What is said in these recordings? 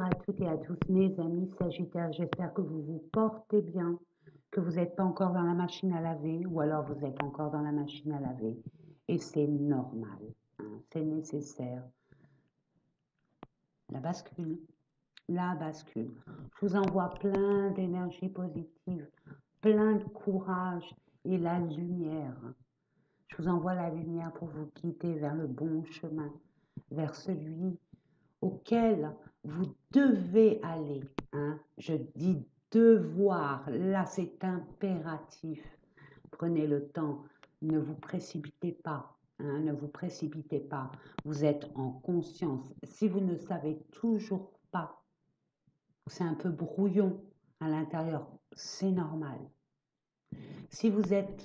à toutes et à tous mes amis Sagittaires, j'espère que vous vous portez bien, que vous n'êtes pas encore dans la machine à laver ou alors vous êtes encore dans la machine à laver et c'est normal, hein, c'est nécessaire. La bascule, la bascule. Je vous envoie plein d'énergie positive, plein de courage et la lumière. Je vous envoie la lumière pour vous guider vers le bon chemin, vers celui auquel vous devez aller. Hein. Je dis devoir, là c'est impératif. Prenez le temps, ne vous précipitez pas. Hein, ne vous précipitez pas. Vous êtes en conscience. Si vous ne savez toujours pas, c'est un peu brouillon à l'intérieur, c'est normal. Si vous êtes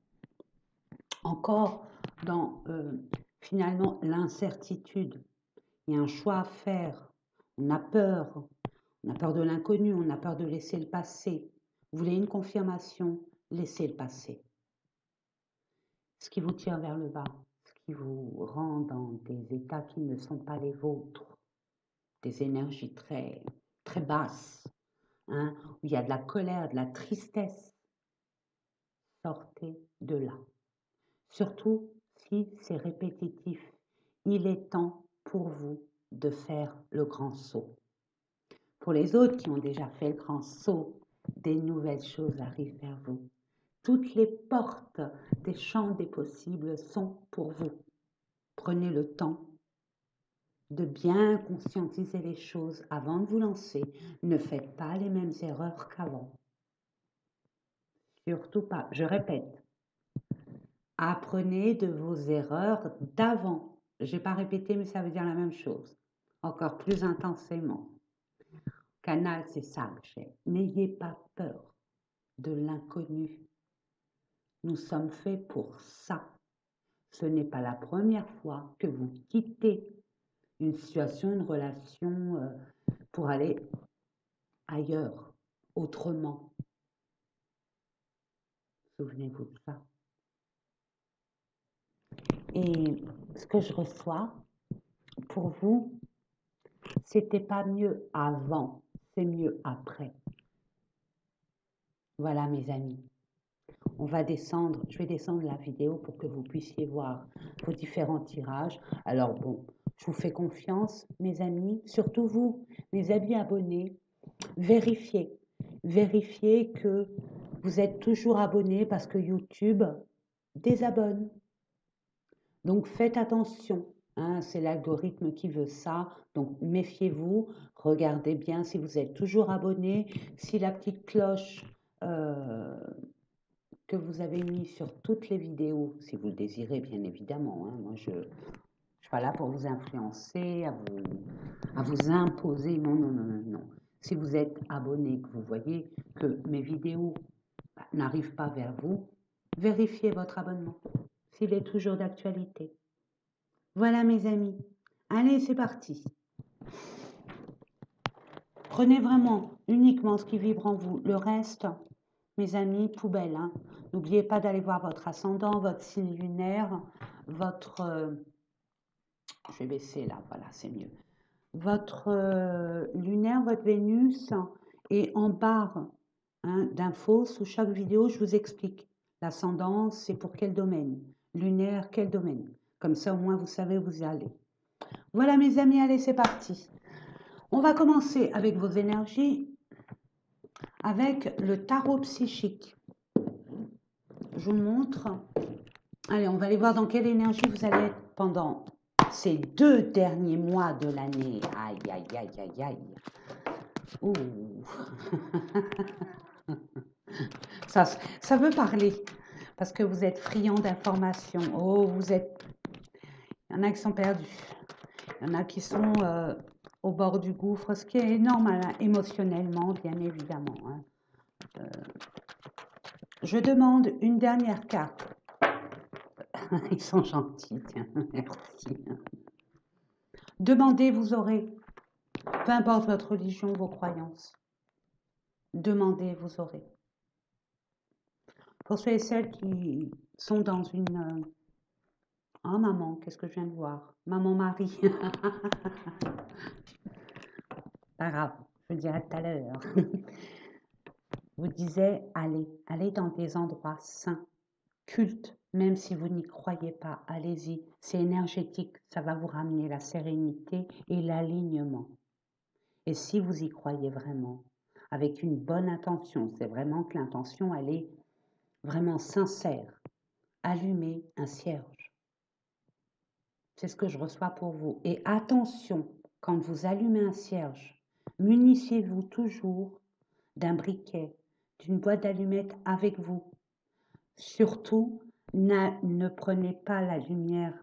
encore dans finalement l'incertitude, il y a un choix à faire, on a peur de l'inconnu, on a peur de laisser le passé. Vous voulez une confirmation, laissez le passé. Ce qui vous tire vers le bas, ce qui vous rend dans des états qui ne sont pas les vôtres, des énergies très, très basses, hein, où il y a de la colère, de la tristesse, sortez de là. Surtout si c'est répétitif, il est temps pour vous de faire le grand saut. Pour les autres qui ont déjà fait le grand saut, des nouvelles choses arrivent vers vous. Toutes les portes des champs des possibles sont pour vous. Prenez le temps de bien conscientiser les choses avant de vous lancer. Ne faites pas les mêmes erreurs qu'avant. Surtout pas. Je répète, apprenez de vos erreurs d'avant. Je n'ai pas répété, mais ça veut dire la même chose. Encore plus intensément. Canal, c'est ça que j'ai. N'ayez pas peur de l'inconnu. Nous sommes faits pour ça. Ce n'est pas la première fois que vous quittez une situation, une relation pour aller ailleurs, autrement. Souvenez-vous de ça. Et ce que je reçois pour vous, c'était pas mieux avant, c'est mieux après. Voilà mes amis. On va descendre, je vais descendre la vidéo pour que vous puissiez voir vos différents tirages. Alors bon, je vous fais confiance, mes amis, surtout vous, mes amis abonnés, vérifiez que vous êtes toujours abonnés parce que YouTube désabonne. Donc faites attention, hein, c'est l'algorithme qui veut ça, donc méfiez-vous, regardez bien si vous êtes toujours abonné, si la petite cloche que vous avez mis sur toutes les vidéos, si vous le désirez bien évidemment, hein, moi je ne suis pas là pour vous influencer, à vous imposer, non, non, non, non, non. Si vous êtes abonné, que vous voyez que mes vidéos n'arrivent pas vers vous, vérifiez votre abonnement, s'il est toujours d'actualité. Voilà mes amis, allez c'est parti. Prenez vraiment uniquement ce qui vibre en vous, le reste, mes amis, poubelle. Hein. N'oubliez pas d'aller voir votre ascendant, votre signe lunaire, votre... je vais baisser là, voilà, c'est mieux. Votre lunaire, votre Vénus, et en barre hein, d'infos, sous chaque vidéo, je vous explique. L'ascendant, c'est pour quel domaine? Lunaire, quel domaine? Comme ça, au moins, vous savez où vous allez. Voilà, mes amis, allez, c'est parti. On va commencer avec vos énergies, avec le tarot psychique. Je vous montre. Allez, on va aller voir dans quelle énergie vous allez être pendant ces 2 derniers mois de l'année. Aïe, aïe, aïe, aïe, aïe. Ouh. Ça veut parler, parce que vous êtes friand d'informations. Oh, vous êtes... Il y en a qui sont perdus. Il y en a qui sont au bord du gouffre, ce qui est normal, hein, émotionnellement, bien évidemment. Hein. Je demande une dernière carte. Ils sont gentils, tiens, merci. Demandez, vous aurez. Peu importe votre religion, vos croyances. Demandez, vous aurez. Pour ceux et celles qui sont dans une... Oh maman, qu'est-ce que je viens de voir? Maman Marie. pas grave, je vous dirai tout à l'heure. Vous disais, allez dans des endroits sains, cultes, même si vous n'y croyez pas, allez-y. C'est énergétique, ça va vous ramener la sérénité et l'alignement. Et si vous y croyez vraiment, avec une bonne intention, c'est vraiment que l'intention, elle est vraiment sincère, allumez un cierge. C'est ce que je reçois pour vous. Et attention, quand vous allumez un cierge, munissez-vous toujours d'un briquet, d'une boîte d'allumettes avec vous. Surtout, ne prenez pas la lumière.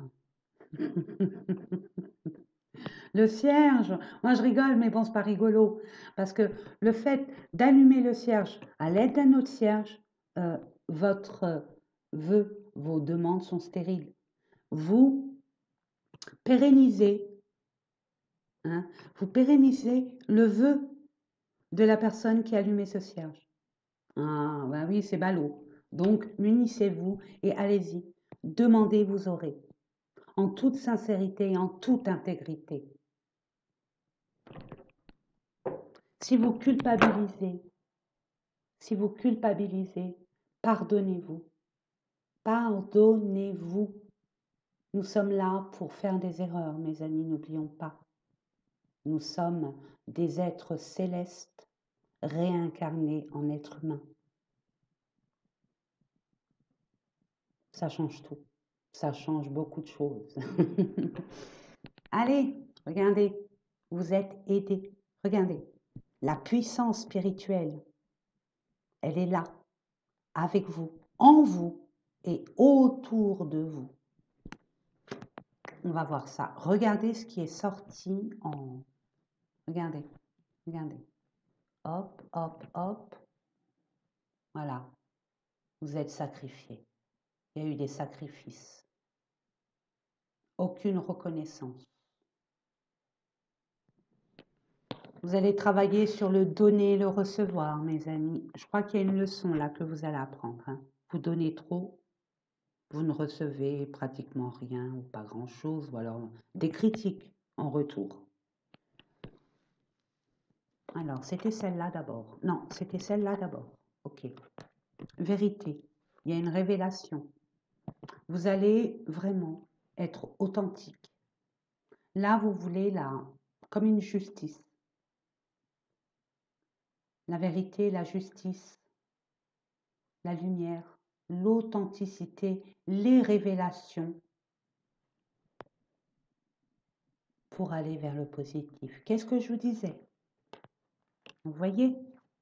Le cierge, moi je rigole, mais bon, c'est pas rigolo. Parce que le fait d'allumer le cierge à l'aide d'un autre cierge, votre vœu, vos demandes sont stériles. Vous pérennisez, hein, vous pérennisez le vœu de la personne qui a allumé ce cierge. Ah, ben oui, c'est ballot. Donc, munissez-vous et allez-y. Demandez, vous aurez. En toute sincérité et en toute intégrité. Si vous culpabilisez, pardonnez-vous. Pardonnez-vous. Nous sommes là pour faire des erreurs, mes amis, n'oublions pas. Nous sommes des êtres célestes réincarnés en êtres humains. Ça change tout. Ça change beaucoup de choses. Allez, regardez, vous êtes aidés. Regardez, la puissance spirituelle, elle est là, avec vous, en vous et autour de vous. On va voir ça. Regardez ce qui est sorti en... Regardez, regardez. Hop, hop, hop. Voilà. Vous êtes sacrifiés. Il y a eu des sacrifices. Aucune reconnaissance. Vous allez travailler sur le donner et le recevoir, mes amis. Je crois qu'il y a une leçon là que vous allez apprendre. Hein. Vous donnez trop, vous ne recevez pratiquement rien ou pas grand-chose, ou alors des critiques en retour. Alors, c'était celle-là d'abord. Non, c'était celle-là d'abord. Ok. Vérité. Il y a une révélation. Vous allez vraiment être authentique. Là, vous voulez comme une justice. La vérité, la justice, la lumière, l'authenticité, les révélations pour aller vers le positif. Qu'est-ce que je vous disais? Vous voyez?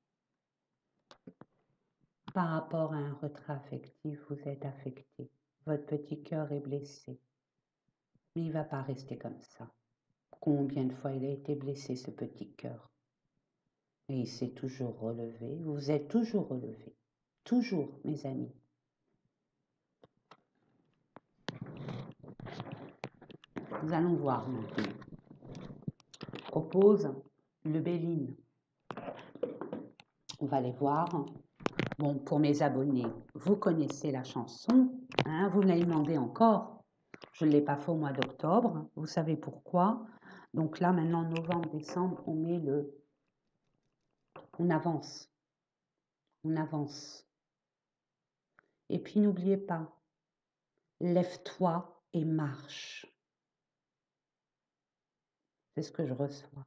Par rapport à un retrait affectif, vous êtes affecté. Votre petit cœur est blessé. Mais il ne va pas rester comme ça. Combien de fois il a été blessé, ce petit cœur? Et il s'est toujours relevé. Vous êtes toujours relevé. Toujours, mes amis. Nous allons voir maintenant. Je propose le Béline. On va aller voir. Bon, pour mes abonnés, vous connaissez la chanson. Hein, vous me l'avez demandé encore. Je ne l'ai pas fait au mois d'octobre. Vous savez pourquoi. Donc là, maintenant, novembre, décembre, on met le... On avance. On avance. Et puis, n'oubliez pas, lève-toi et marche. C'est ce que je reçois.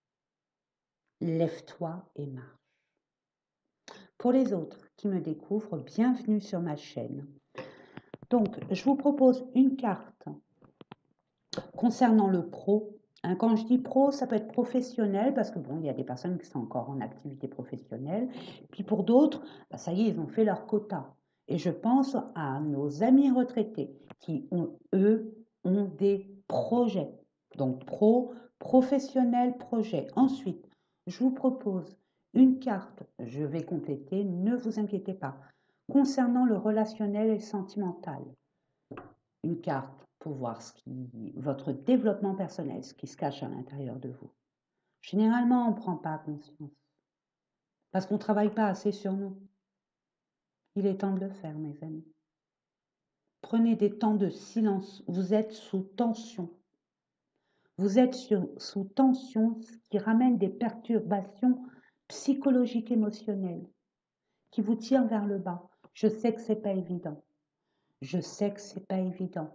Lève-toi et marche. Pour les autres qui me découvrent, bienvenue sur ma chaîne. Donc, je vous propose une carte concernant le pro. Hein, quand je dis pro, ça peut être professionnel, parce que bon, il y a des personnes qui sont encore en activité professionnelle. Puis pour d'autres, bah, ça y est, ils ont fait leur quota. Et je pense à nos amis retraités qui, eux, ont des projets. Donc pro, professionnel, projet. Ensuite, je vous propose une carte, je vais compléter, ne vous inquiétez pas, concernant le relationnel et le sentimental. Une carte pour voir votre développement personnel, ce qui se cache à l'intérieur de vous. Généralement, on ne prend pas conscience parce qu'on ne travaille pas assez sur nous. Il est temps de le faire, mes amis. Prenez des temps de silence. Vous êtes sous tension. Vous êtes sous tension, ce qui ramène des perturbations psychologiques émotionnelles qui vous tirent vers le bas. Je sais que c'est pas évident. Je sais que c'est pas évident.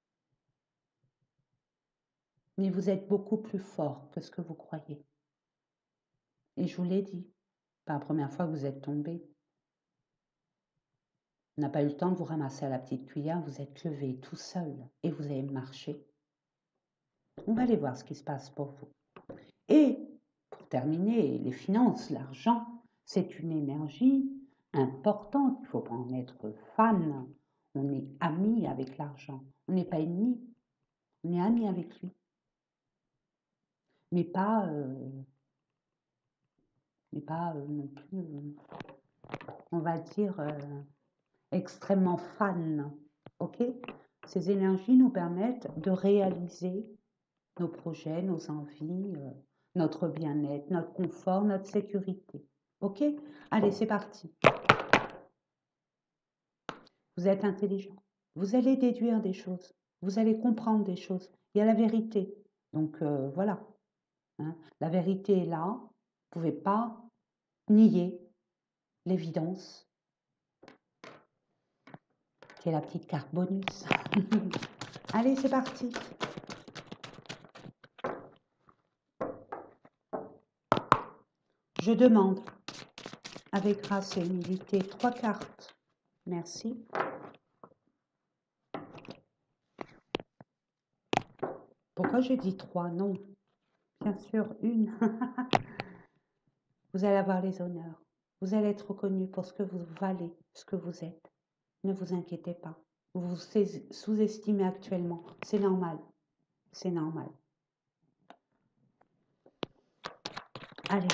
Mais vous êtes beaucoup plus fort que ce que vous croyez. Et je vous l'ai dit, pas la première fois que vous êtes tombé. On n'a pas eu le temps de vous ramasser à la petite cuillère, vous êtes levé tout seul et vous avez marché. On va aller voir ce qui se passe pour vous. Et pour terminer, les finances, l'argent, c'est une énergie importante. Il ne faut pas en être fan. On est ami avec l'argent. On n'est pas ennemi. On est ami avec lui. Mais pas non plus, on va dire, extrêmement fan. Ok? Ces énergies nous permettent de réaliser nos projets, nos envies, notre bien-être, notre confort, notre sécurité. Ok? Allez, c'est parti. Vous êtes intelligent. Vous allez déduire des choses. Vous allez comprendre des choses. Il y a la vérité. Donc voilà. Hein. La vérité est là. Vous ne pouvez pas nier l'évidence, qui est la petite carte bonus. Allez, c'est parti. Je demande, avec grâce et humilité, 3 cartes. Merci. Pourquoi j'ai dit 3? Non, bien sûr, 1. Vous allez avoir les honneurs. Vous allez être reconnu pour ce que vous valez, ce que vous êtes. Ne vous inquiétez pas. Vous vous sous-estimez actuellement. C'est normal. C'est normal. Allez.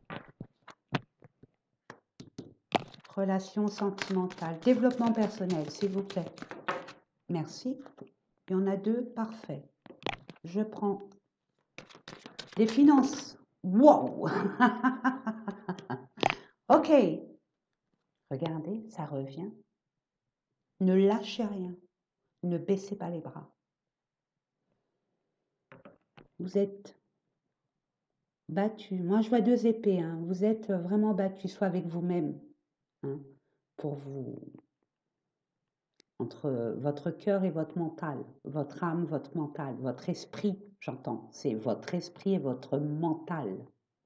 Relations sentimentales. Développement personnel, s'il vous plaît. Merci. Il y en a 2, parfait. Je prends les finances. Wow. Ok. Regardez, ça revient. Ne lâchez rien. Ne baissez pas les bras. Vous êtes battu. Moi, je vois 2 épées. Hein. Vous êtes vraiment battu, soit avec vous-même, hein, pour vous, entre votre cœur et votre mental, votre âme, votre mental, votre esprit, j'entends. C'est votre esprit et votre mental.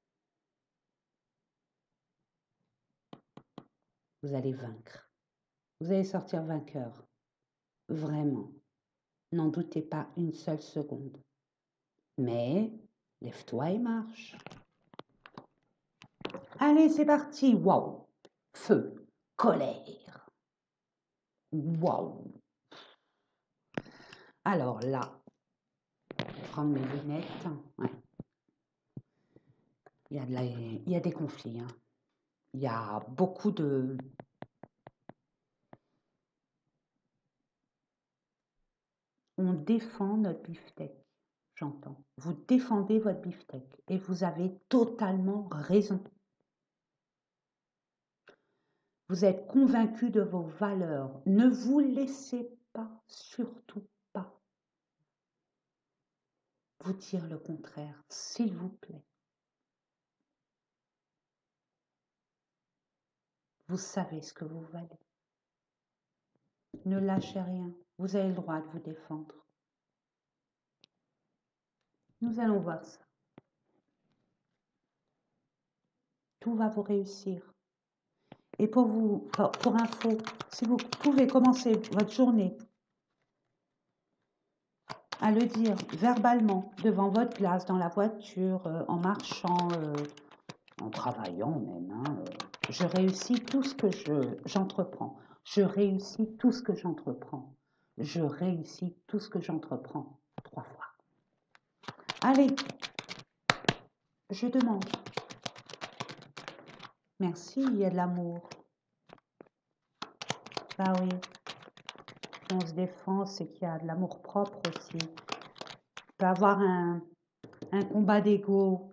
Vous allez vaincre. Vous allez sortir vainqueur. Vraiment. N'en doutez pas une seule seconde. Mais, lève-toi et marche. Allez, c'est parti. Waouh. Feu. Colère. Waouh. Alors là, je vais prendre mes lunettes. Ouais. Il y a des conflits. Hein. Il y a beaucoup de... On défend notre beefsteak, j'entends. Vous défendez votre beefsteak et vous avez totalement raison. Vous êtes convaincu de vos valeurs. Ne vous laissez pas, surtout pas, vous dire le contraire, s'il vous plaît. Vous savez ce que vous valez. Ne lâchez rien. Vous avez le droit de vous défendre. Nous allons voir ça. Tout va vous réussir. Et pour info, si vous pouvez commencer votre journée à le dire verbalement devant votre glace, dans la voiture, en marchant, en travaillant même, hein, je réussis tout ce que j'entreprends. Je réussis tout ce que j'entreprends. Je réussis tout ce que j'entreprends. 3 fois. Allez, je demande. Merci, il y a de l'amour. Bah oui. Si on se défend, c'est qu'il y a de l'amour propre aussi. Il peut y avoir un combat d'ego.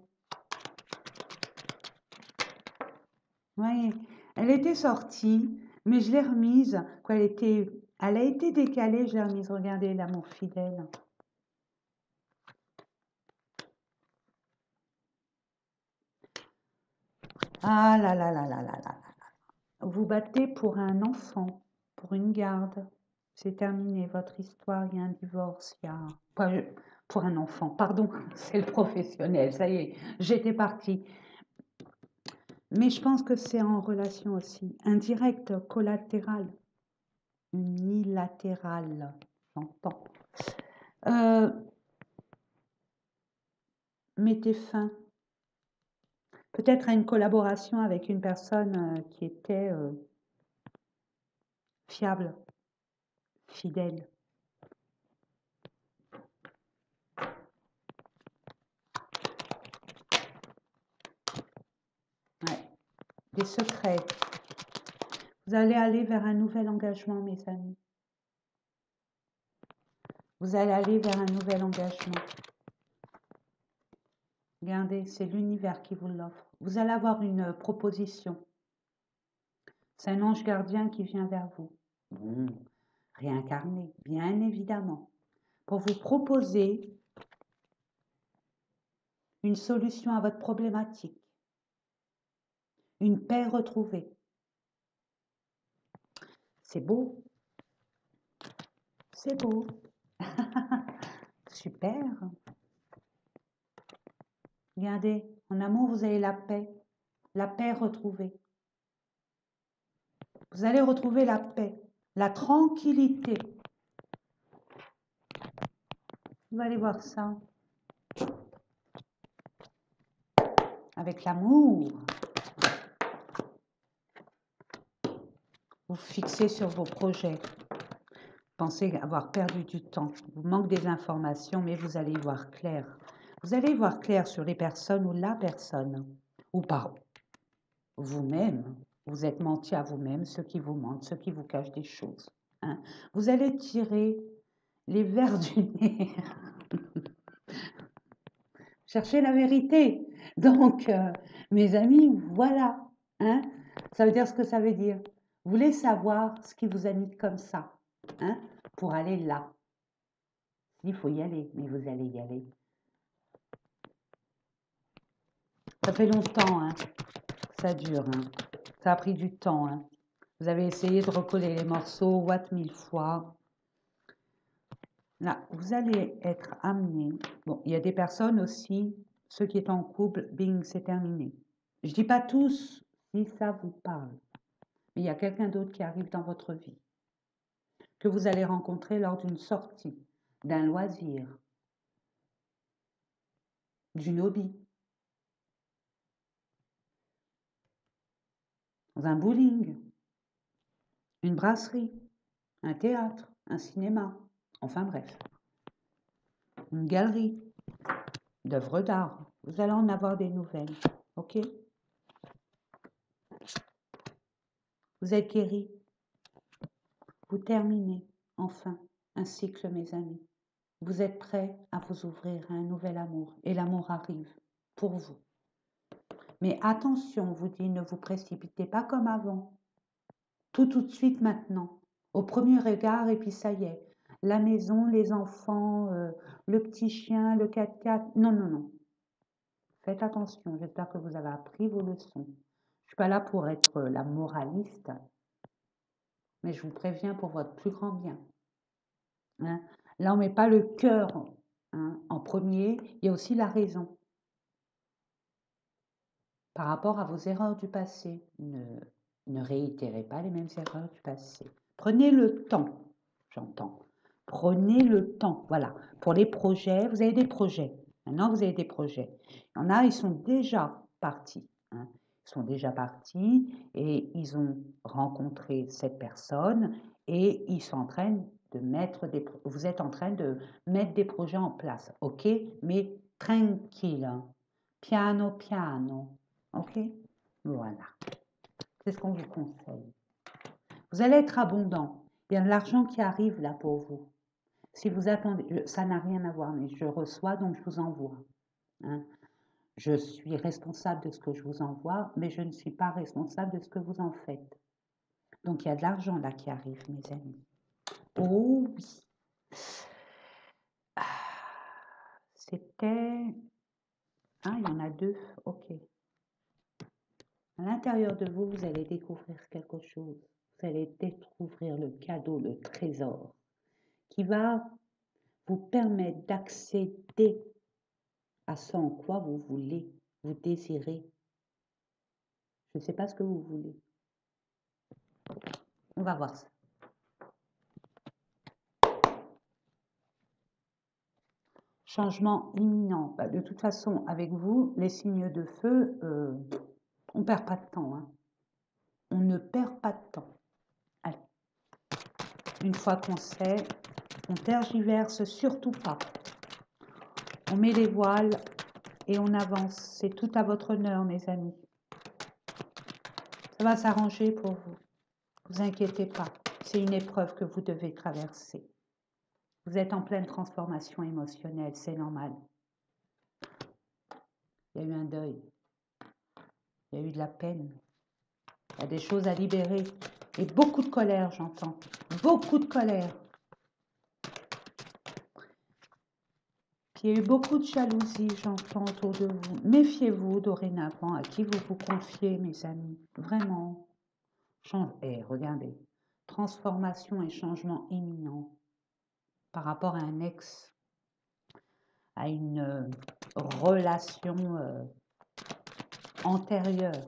Oui, elle était sortie, mais je l'ai remise. Quand elle a été décalée, je l'ai remise. Regardez l'amour fidèle. Ah là là là là là là. Vous battez pour un enfant, pour une garde. C'est terminé, votre histoire, il y a un divorce, il y a... Pas pour un enfant, pardon, c'est le professionnel, ça y est, j'étais partie. Mais je pense que c'est en relation aussi. Indirect, collatéral, unilatéral, j'entends. Euh, mettez fin, peut-être à une collaboration avec une personne qui était fiable, fidèle. Ouais. Des secrets. Vous allez aller vers un nouvel engagement, mes amis. Vous allez aller vers un nouvel engagement. Regardez, c'est l'univers qui vous l'offre. Vous allez avoir une proposition. C'est un ange gardien qui vient vers vous. Bon, réincarné, bien évidemment, pour vous proposer une solution à votre problématique, une paix retrouvée. C'est beau, c'est beau. Super. Regardez, en amour, vous avez la paix retrouvée. Vous allez retrouver la paix, la tranquillité. Vous allez voir ça avec l'amour. Vous fixez sur vos projets. Pensez avoir perdu du temps. Vous manque des informations, mais vous allez y voir clair. Vous allez y voir clair sur les personnes ou la personne, ou par vous-même. Vous êtes menti à vous-même, ceux qui vous mentent, ceux qui vous cachent des choses. Hein. Vous allez tirer les vers du nez. Cherchez la vérité. Donc, mes amis, voilà. Hein. Ça veut dire ce que ça veut dire. Vous voulez savoir ce qui vous anime comme ça, hein, pour aller là. Il faut y aller, mais vous allez y aller. Ça fait longtemps, hein. Ça dure, hein. Ça a pris du temps, hein. Vous avez essayé de recoller les morceaux, what 1000 fois. Là, vous allez être amené. Bon, il y a des personnes aussi, ceux qui sont en couple, bing, c'est terminé. Je dis pas tous si ça vous parle, mais il y a quelqu'un d'autre qui arrive dans votre vie, que vous allez rencontrer lors d'une sortie, d'un loisir, d'une hobby, dans un bowling, une brasserie, un théâtre, un cinéma, enfin bref, une galerie d'œuvres d'art. Vous allez en avoir des nouvelles, ok? Vous êtes guéris. Vous terminez enfin un cycle, mes amis. Vous êtes prêts à vous ouvrir à un nouvel amour et l'amour arrive pour vous. Mais attention, vous dit, ne vous précipitez pas comme avant. Tout de suite maintenant. Au premier regard et puis ça y est. La maison, les enfants, le petit chien, le 4x4. Non, non, non. Faites attention. J'espère que vous avez appris vos leçons. Je ne suis pas là pour être la moraliste, mais je vous préviens pour votre plus grand bien. Hein. Là, on ne met pas le cœur en premier, il y a aussi la raison par rapport à vos erreurs du passé. Ne réitérez pas les mêmes erreurs du passé. Prenez le temps, j'entends. Prenez le temps, voilà. Pour les projets, vous avez des projets. Maintenant, vous avez des projets. Il y en a, ils sont déjà partis. Hein. Ils sont déjà partis et ils ont rencontré cette personne et ils sont en train de mettre vous êtes en train de mettre des projets en place, ok? Mais tranquille, hein. Piano, piano, ok? Voilà, c'est ce qu'on vous conseille. Vous allez être abondant. Il y a de l'argent qui arrive là pour vous. Si vous attendez, ça n'a rien à voir, mais je reçois, donc je vous envoie. Hein. Je suis responsable de ce que je vous envoie, mais je ne suis pas responsable de ce que vous en faites. Donc il y a de l'argent là qui arrive, mes amis. Oh oui. Ah, c'était... Ah, il y en a deux. Ok. À l'intérieur de vous, vous allez découvrir quelque chose. Vous allez découvrir le cadeau, le trésor, qui va vous permettre d'accéder à ce en quoi vous voulez, vous désirez. Je ne sais pas ce que vous voulez. On va voir ça. Changement imminent. Bah, de toute façon, avec vous, les signes de feu, on ne perd pas de temps. Hein. On ne perd pas de temps. Allez. Une fois qu'on sait, on tergiverse surtout pas. On met les voiles et on avance. C'est tout à votre honneur, mes amis. Ça va s'arranger pour vous. Ne vous inquiétez pas. C'est une épreuve que vous devez traverser. Vous êtes en pleine transformation émotionnelle, c'est normal. Il y a eu un deuil. Il y a eu de la peine. Il y a des choses à libérer. Et beaucoup de colère, j'entends. Beaucoup de colère. Puis il y a eu beaucoup de jalousie, j'entends, autour de vous. Méfiez-vous dorénavant à qui vous vous confiez, mes amis. Vraiment. Regardez. Transformation et changement imminent par rapport à un ex, à une relation antérieure.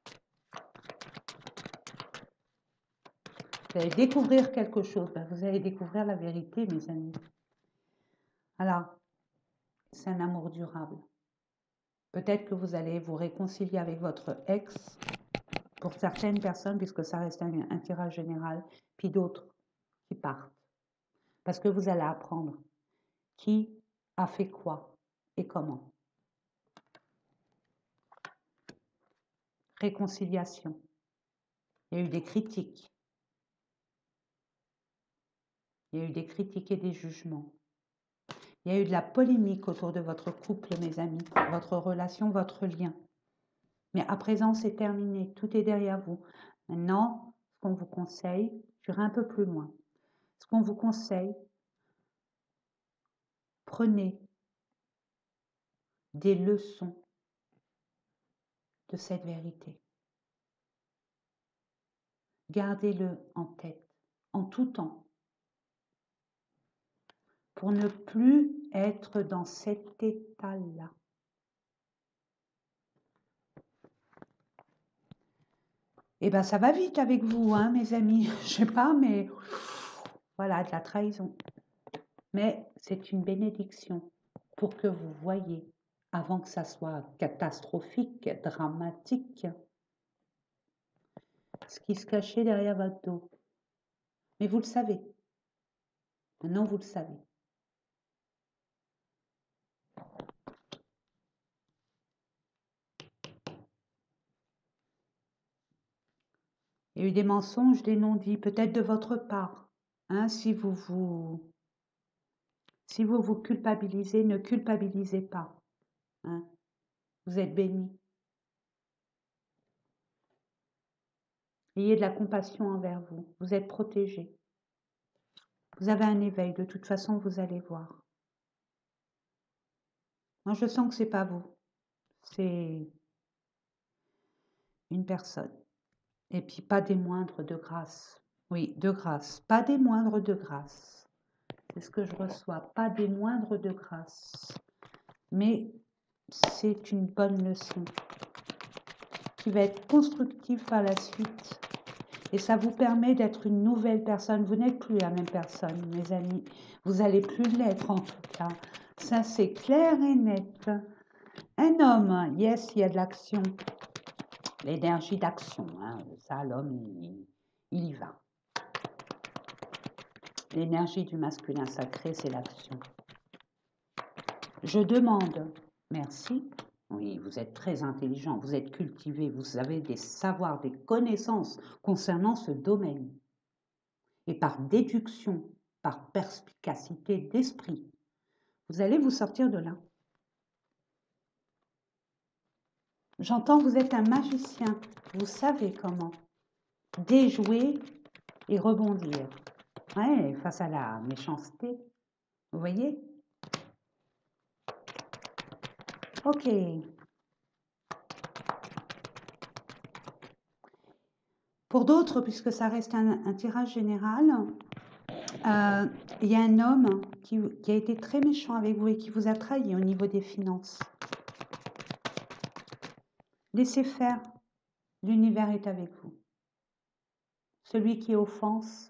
Vous allez découvrir quelque chose. Ben, vous allez découvrir la vérité, mes amis. Alors, c'est un amour durable. Peut-être que vous allez vous réconcilier avec votre ex, pour certaines personnes, puisque ça reste un tirage général, puis d'autres qui partent. Parce que vous allez apprendre qui a fait quoi et comment. Réconciliation. Il y a eu des critiques. Il y a eu des critiques et des jugements. Il y a eu de la polémique autour de votre couple, mes amis, votre relation, votre lien. Mais à présent, c'est terminé. Tout est derrière vous. Maintenant, ce qu'on vous conseille, j'irai un peu plus loin. Ce qu'on vous conseille, prenez des leçons de cette vérité. Gardez-le en tête, en tout temps, pour ne plus être dans cet état-là. Eh bien, ça va vite avec vous, hein, mes amis. Je sais pas, mais voilà, de la trahison. Mais c'est une bénédiction pour que vous voyez, avant que ça soit catastrophique, dramatique, ce qui se cachait derrière votre dos. Mais vous le savez. Maintenant, vous le savez. Il y a eu des mensonges, des non-dits, peut-être de votre part. Hein, si vous vous culpabilisez, ne culpabilisez pas. Hein. Vous êtes bénis. Ayez de la compassion envers vous. Vous êtes protégés. Vous avez un éveil. De toute façon, vous allez voir. Moi, je sens que c'est pas vous. C'est une personne. Et puis, pas des moindres de grâce. Oui, de grâce. Pas des moindres de grâce. C'est ce que je reçois. Pas des moindres de grâce. Mais c'est une bonne leçon qui va être constructive par la suite. Et ça vous permet d'être une nouvelle personne. Vous n'êtes plus la même personne, mes amis. Vous n'allez plus l'être, en tout cas. Ça, c'est clair et net. Un homme, yes, il y a de l'action. L'énergie d'action. Hein. Ça, l'homme, il y va. L'énergie du masculin sacré, c'est l'action. Je demande, merci. Oui, vous êtes très intelligent, vous êtes cultivé, vous avez des savoirs, des connaissances concernant ce domaine. Et par déduction, par perspicacité d'esprit, vous allez vous sortir de là. J'entends, vous êtes un magicien, vous savez comment déjouer et rebondir. Ouais, face à la méchanceté, vous voyez? Ok. Pour d'autres, puisque ça reste un tirage général, il y a un homme qui a été très méchant avec vous et qui vous a trahi au niveau des finances. Laissez faire, l'univers est avec vous. Celui qui offense,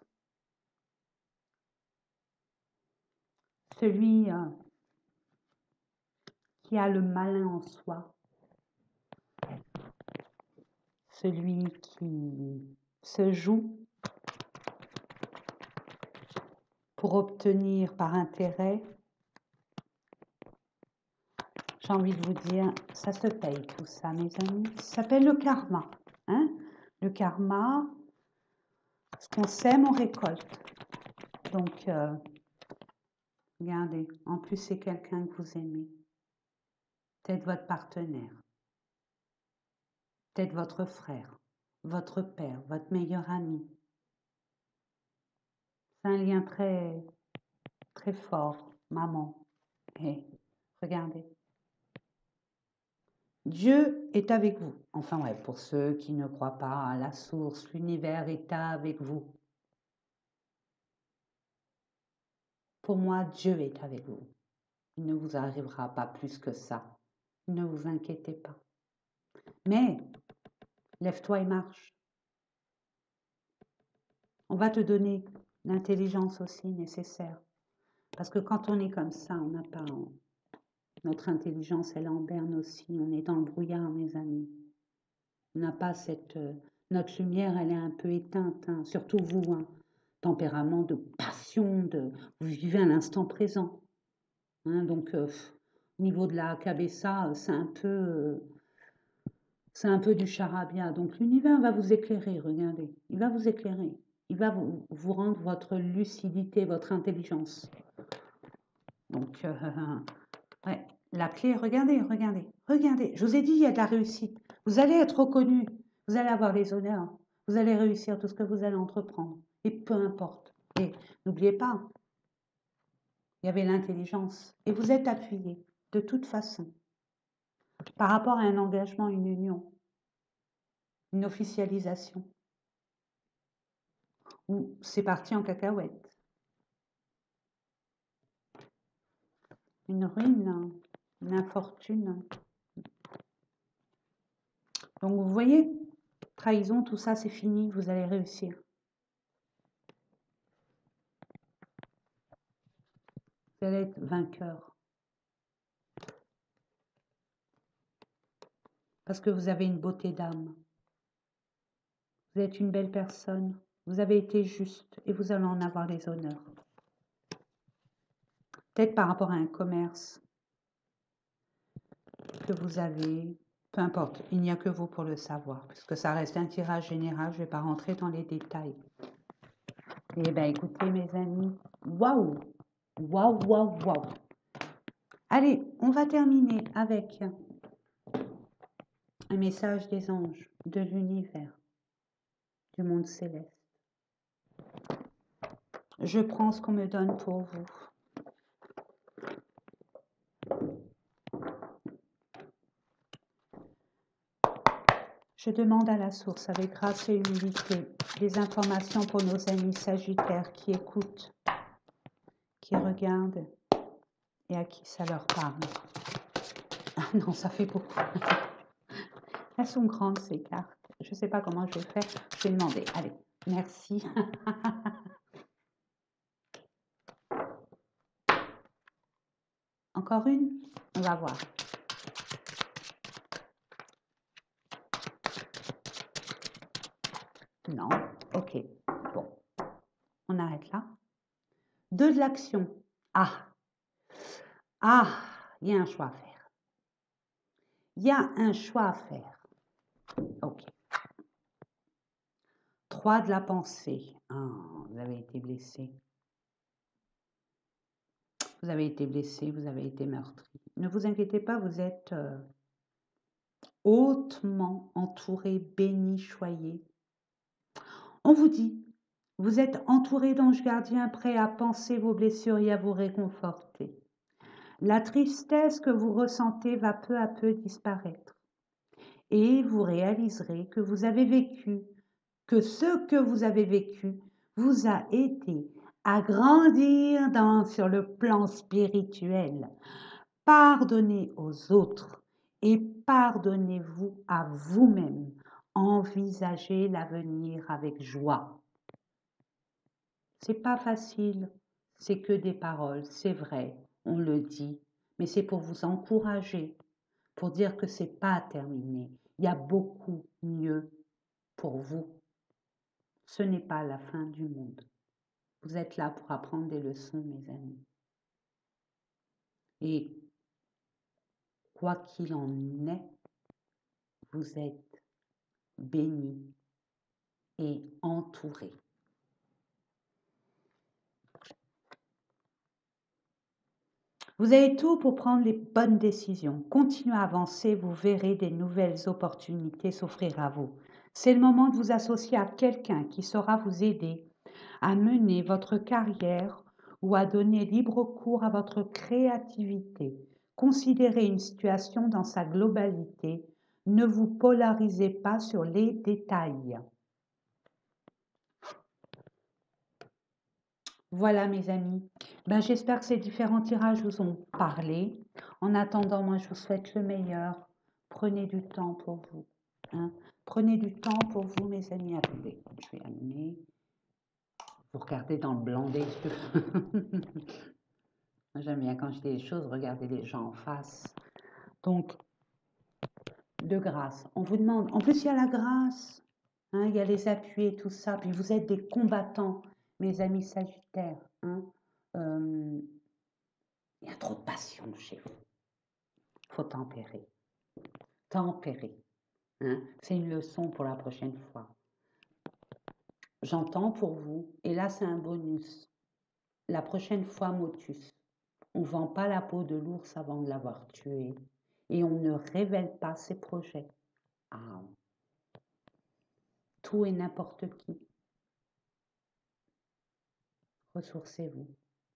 celui qui a le malin en soi, celui qui se joue pour obtenir par intérêt, j'ai envie de vous dire, ça se paye tout ça, mes amis. Ça s'appelle le karma. Hein? Le karma, ce qu'on sème, on récolte. Donc, regardez, en plus, c'est quelqu'un que vous aimez. Peut-être votre partenaire. Peut-être votre frère, votre père, votre meilleur ami. C'est un lien très, très fort, maman. Et regardez. Dieu est avec vous. Enfin, ouais, pour ceux qui ne croient pas à la source, l'univers est avec vous. Pour moi, Dieu est avec vous. Il ne vous arrivera pas plus que ça. Ne vous inquiétez pas. Mais, lève-toi et marche. On va te donner l'intelligence aussi nécessaire. Parce que quand on est comme ça, on n'a pas... Notre intelligence, elle est en berne aussi. On est dans le brouillard, mes amis. On n'a pas cette... notre lumière, elle est un peu éteinte. Hein. Surtout vous, hein. Tempérament de passion, vous vivez à l'instant présent. Hein, donc, au niveau de la cabessa, c'est un peu du charabia. Donc, l'univers va vous éclairer, regardez. Il va vous éclairer. Il va vous rendre votre lucidité, votre intelligence. Donc, ouais, la clé, regardez, regardez, regardez. Je vous ai dit, il y a de la réussite. Vous allez être reconnu. Vous allez avoir les honneurs. Vous allez réussir tout ce que vous allez entreprendre. Et peu importe. Et n'oubliez pas, il y avait l'intelligence. Et vous êtes appuyé, de toute façon, par rapport à un engagement, une union, une officialisation. Ou c'est parti en cacahuète. Une ruine, une infortune. Donc vous voyez, trahison, tout ça, c'est fini, vous allez réussir. Vous allez être vainqueur. Parce que vous avez une beauté d'âme. Vous êtes une belle personne. Vous avez été juste et vous allez en avoir les honneurs. Peut-être par rapport à un commerce que vous avez, peu importe, il n'y a que vous pour le savoir, puisque ça reste un tirage général, je ne vais pas rentrer dans les détails. Eh bien, écoutez, mes amis, waouh, waouh, waouh, waouh. Allez, on va terminer avec un message des anges, de l'univers, du monde céleste. Je prends ce qu'on me donne pour vous. Je demande à la source, avec grâce et humilité, des informations pour nos amis sagittaires qui écoutent, qui regardent et à qui ça leur parle. Ah non, ça fait beaucoup. Elles sont grandes, ces cartes. Je ne sais pas comment je vais faire. Je vais demander. Allez, merci. Encore une? On va voir. Non. Ok. Bon. On arrête là. 2 de l'action. Ah. Ah. Il y a un choix à faire. Il y a un choix à faire. Ok. 3 de la pensée. Ah, vous avez été blessé. Vous avez été blessé, vous avez été meurtri. Ne vous inquiétez pas, vous êtes hautement entouré, béni, choyé. On vous dit, vous êtes entouré d'anges gardiens prêts à panser vos blessures et à vous réconforter. La tristesse que vous ressentez va peu à peu disparaître et vous réaliserez que vous avez vécu que ce que vous avez vécu vous a aidé à grandir sur le plan spirituel. Pardonnez aux autres et pardonnez-vous à vous-même. Envisagez l'avenir avec joie. C'est pas facile, c'est que des paroles, c'est vrai, on le dit, mais c'est pour vous encourager, pour dire que c'est pas terminé. Il y a beaucoup mieux pour vous. Ce n'est pas la fin du monde. Vous êtes là pour apprendre des leçons, mes amis. Et quoi qu'il en est, vous êtes bénis et entourés. Vous avez tout pour prendre les bonnes décisions. Continuez à avancer, vous verrez des nouvelles opportunités s'offrir à vous. C'est le moment de vous associer à quelqu'un qui saura vous aider à mener votre carrière ou à donner libre cours à votre créativité. Considérez une situation dans sa globalité. Ne vous polarisez pas sur les détails. Voilà mes amis, j'espère que ces différents tirages vous ont parlé. En attendant, moi je vous souhaite le meilleur. Prenez du temps pour vous. Hein. Prenez du temps pour vous mes amis. Attendez, je vais allumer. Vous regardez dans le blanc des yeux. J'aime bien quand je dis les choses, regardez les gens en face. Donc, de grâce, on vous demande, en plus il y a la grâce, hein, il y a les appuis et tout ça, puis vous êtes des combattants, mes amis sagittaires. Hein. Il y a trop de passion chez vous. Il faut tempérer. Tempérer. Hein? C'est une leçon pour la prochaine fois. J'entends pour vous, et là c'est un bonus. La prochaine fois, Motus, on ne vend pas la peau de l'ours avant de l'avoir tué. Et on ne révèle pas ses projets. Ah. Tout et n'importe qui. Ressourcez-vous.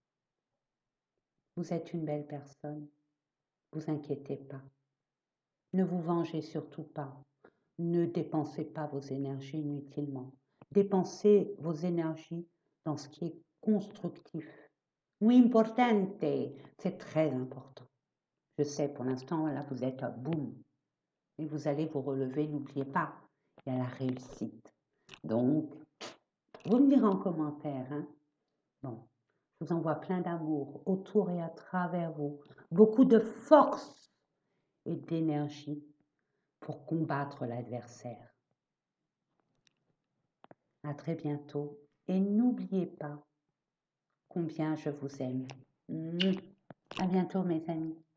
Vous êtes une belle personne. Vous inquiétez pas. Ne vous vengez surtout pas. Ne dépensez pas vos énergies inutilement. Dépensez vos énergies dans ce qui est constructif. Muy importante. C'est très important. Je sais, pour l'instant, là, vous êtes à boum. Et vous allez vous relever, n'oubliez pas, il y a la réussite. Donc, vous me direz en commentaire, hein. Bon, je vous envoie plein d'amour autour et à travers vous. Beaucoup de force et d'énergie pour combattre l'adversaire. À très bientôt et n'oubliez pas combien je vous aime. À bientôt mes amis.